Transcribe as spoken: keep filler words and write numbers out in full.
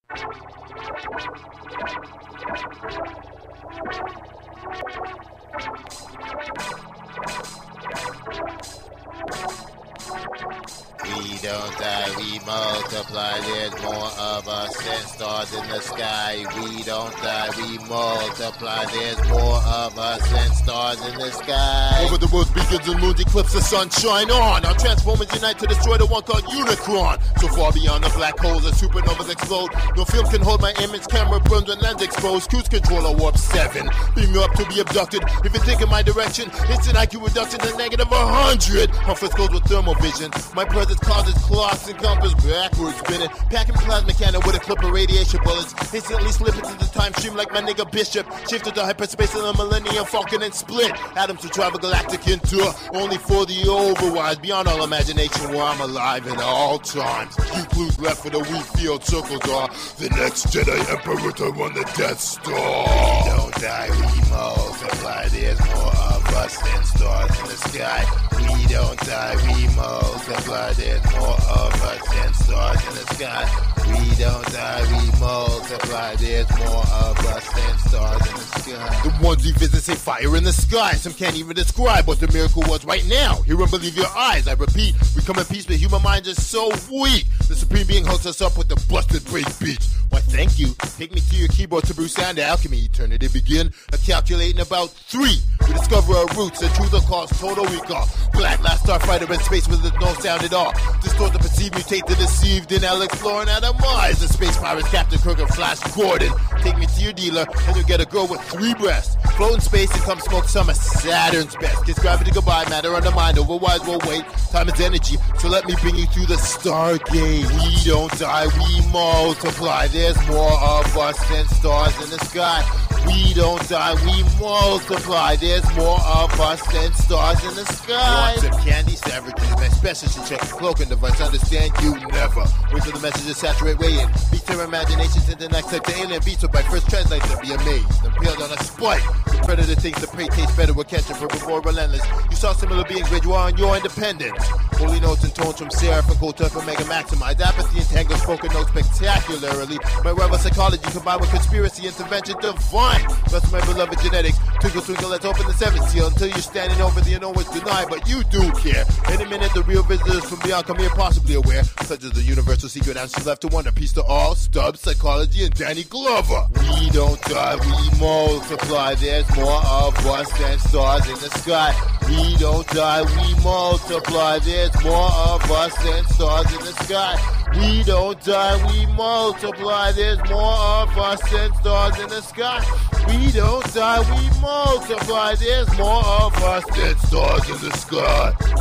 We don't die, we multiply. There's more of us than stars in the sky. We don't die, we multiply. There's more of us than stars in the sky. Over the world's beacons and moons eclipse the sun shine on. Our transformers unite to destroy the one called Unicron. So far beyond the black holes as supernovas explode. No film can hold my image, camera burns when lens exposed. Cruise controller warp seven. Beam you up to be abducted. If you think in my direction, it's an I Q reduction to negative one hundred. My fist goes with thermal vision. My presence causes clocks and compass backwards spinning. Packing plasma cannon with a clip of radiation bullets. Instantly slip into the time stream like my nigga Bishop. Shifted to hyperspace in the Millennium Falcon and split. Atoms to travel galactic into only for the overwise. Beyond all imagination where I'm alive in all times. Few clues left for the wheat field circles are the next Jedi Emperor to run the Death Star. We don't die, we multiply. There's more of us than stars in the sky. We don't die, we multiply. There's more of us than stars in the sky. We don't die, we multiply. There's more of us than stars in the sky. The ones we visit say fire in the sky. Some can't even describe what the miracle was right now. Hear and believe your eyes. I repeat, we come in peace, but human minds are so weak. The Supreme Being hooks us up with the busted break beats. Why, thank you. Take me to your keyboard to brew sound alchemy. Eternity begin. A calculating about three. We discover our roots. The truth will cause total recall. Black last starfighter in space with no sound at all. Distort the perceived, mutate the deceived. And I'll explore and atomize the space pirates, Captain Kirk and Flash Gordon. Take me to your dealer and you'll get a girl with three breasts. Float in space and come smoke some of Saturn's best. Kiss gravity goodbye, matter undermined. Otherwise we'll wait. Time is energy, so let me bring you through the Stargate. We don't die, we multiply. There's more of us than stars in the sky. We don't die, we multiply. There's more of us than stars in the sky. Want some candy, savages, my special should check the cloaking device. Understand you never. Wait till the messages saturate way in. Beat their imaginations into the next type to alien beats. So by first translate them, be amazed. Impaled on a spike. The predator thinks the prey tastes better with ketchup for more relentless. You saw similar beings wage war on your independence. Holy notes and tones from Seraph and Cold Turf and Mega Maximize. Apathy and tango spoken notes spectacularly. My rival psychology combined with conspiracy intervention divine. Bless my beloved genetics. Twinkle, twinkle, let's open the seventh seal. Until you're standing over the unknown, it's denied, but you do care. In a minute, the real visitors from beyond come here possibly aware. Such as the universal secret answers left to wonder. Peace to all, Stubbs, Psychology, and Danny Glover. We don't die, we multiply. There's more of us than stars in the sky. We don't die, we multiply. There's more of us than stars in the sky. We don't die, we multiply. There's more of us than stars in the sky. We don't die, we multiply. There's more of us than stars in the sky.